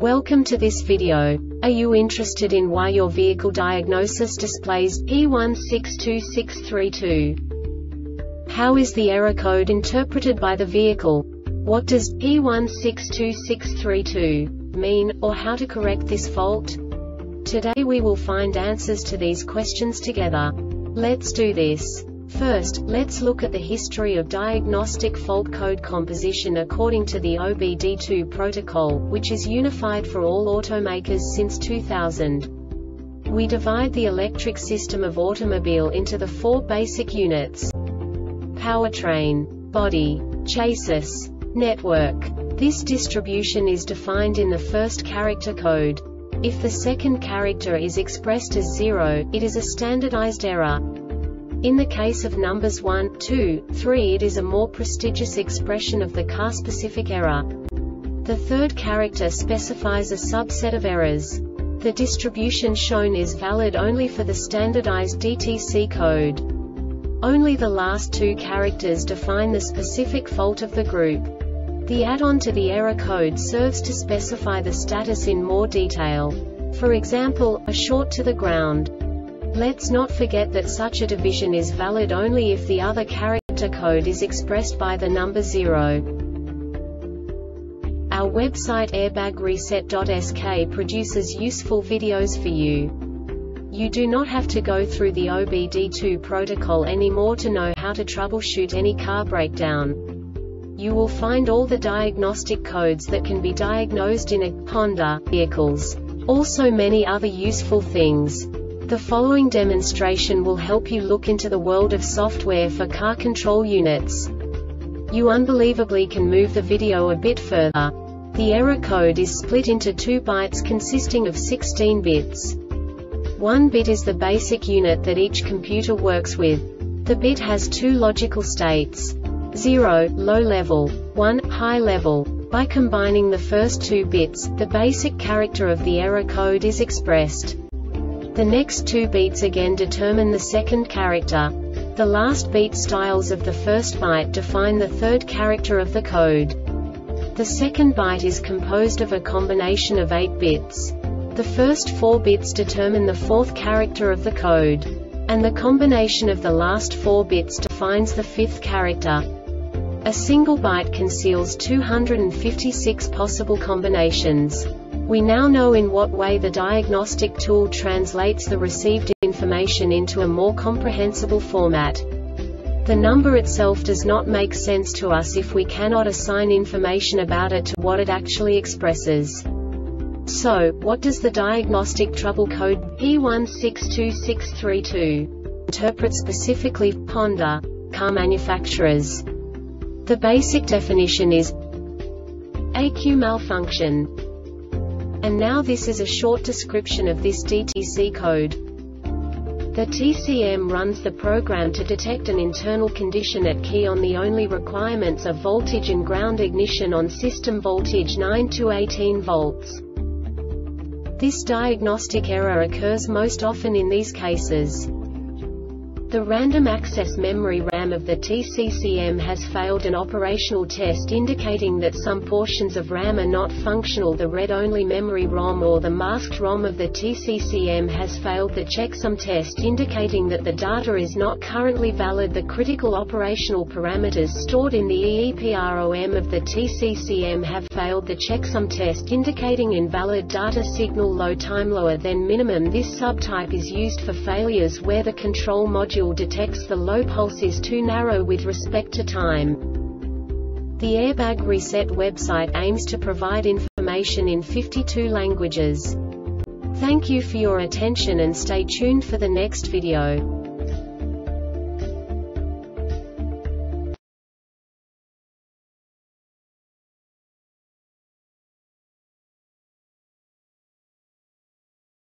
Welcome to this video. Are you interested in why your vehicle diagnosis displays P162632? How is the error code interpreted by the vehicle? What does P162632 mean, or how to correct this fault? Today we will find answers to these questions together. Let's do this. First, let's look at the history of diagnostic fault code composition according to the OBD2 protocol, which is unified for all automakers since 2000. We divide the electric system of automobile into the four basic units: powertrain, body, chassis, network. This distribution is defined in the first character code. If the second character is expressed as 0, it is a standardized error. In the case of numbers 1, 2, 3, it is a more prestigious expression of the car-specific error. The third character specifies a subset of errors. The distribution shown is valid only for the standardized DTC code. Only the last two characters define the specific fault of the group. The add-on to the error code serves to specify the status in more detail. For example, a short to the ground. Let's not forget that such a division is valid only if the other character code is expressed by the number 0. Our website airbagreset.sk produces useful videos for you. You do not have to go through the OBD2 protocol anymore to know how to troubleshoot any car breakdown. You will find all the diagnostic codes that can be diagnosed in a Honda vehicles. Also many other useful things. The following demonstration will help you look into the world of software for car control units. You unbelievably can move the video a bit further. The error code is split into 2 bytes consisting of 16 bits. 1 bit is the basic unit that each computer works with. The bit has 2 logical states: 0, low level, 1, high level. By combining the first 2 bits, the basic character of the error code is expressed. The next 2 beats again determine the second character. The last beat styles of the first byte define the third character of the code. The second byte is composed of a combination of 8 bits. The first 4 bits determine the fourth character of the code. And the combination of the last 4 bits defines the fifth character. A single byte conceals 256 possible combinations. We now know in what way the diagnostic tool translates the received information into a more comprehensible format. The number itself does not make sense to us if we cannot assign information about it to what it actually expresses. So, what does the diagnostic trouble code P162632 interpret specifically for Honda car manufacturers? The basic definition is ECU malfunction. And now this is a short description of this DTC code. The TCM runs the program to detect an internal condition at key on. The only requirements are voltage and ground ignition on system voltage 9 to 18 volts. This diagnostic error occurs most often in these cases. The random access memory RAM of the TCCM has failed an operational test indicating that some portions of RAM are not functional. The read-only memory ROM or the masked ROM of the TCCM has failed the checksum test indicating that the data is not currently valid. The critical operational parameters stored in the EEPROM of the TCCM have failed the checksum test indicating invalid data signal. Low time lower than minimum. This subtype is used for failures where the control module detects the low pulse is too narrow with respect to time. The Airbag Reset website aims to provide information in 52 languages. Thank you for your attention and stay tuned for the next video.